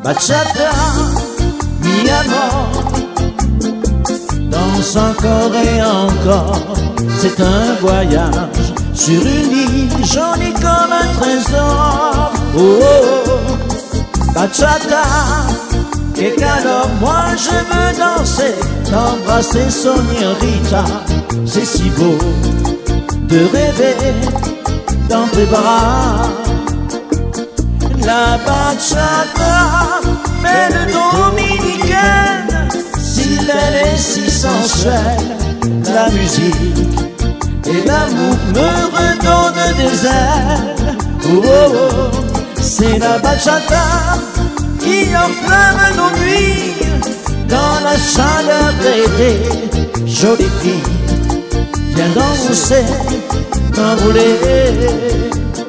Bachata, mi amor, danse encore et encore. C'est un voyage sur une île jolie comme un trésor. Oh, oh, oh. Bachata, que calor, moi je veux danser, t'embrasser, señorita. C'est si beau de rêver dans tes bras. La bachata, belle dominicaine, si belle et si sensuelle. La musique et l'amour me redonnent des ailes. Oh, oh, oh. C'est la bachata qui enflamme nos nuits dans la chaleur d'été. Jolie fille, viens danser, t'enrouler.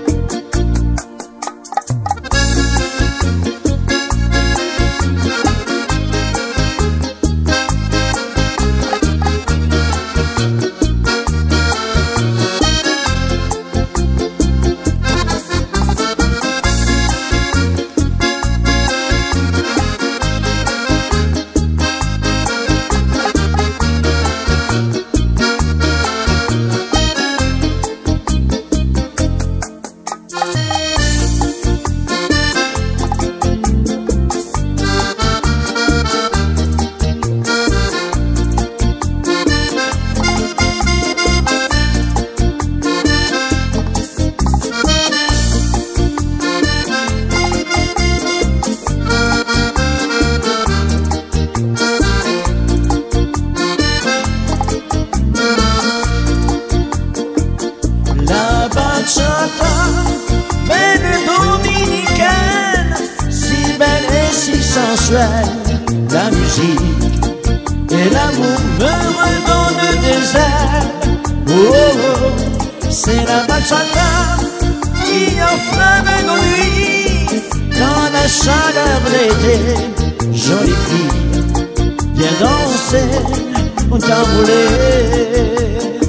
Belle dominicaine, si belle et si sensuelle. La musique et l'amour me redonnent des ailes. Oh, oh, oh. C'est la bachata qui enflamme nos nuits dans la chaleur d'été. Jolie fille, viens danser, on t'a roulé.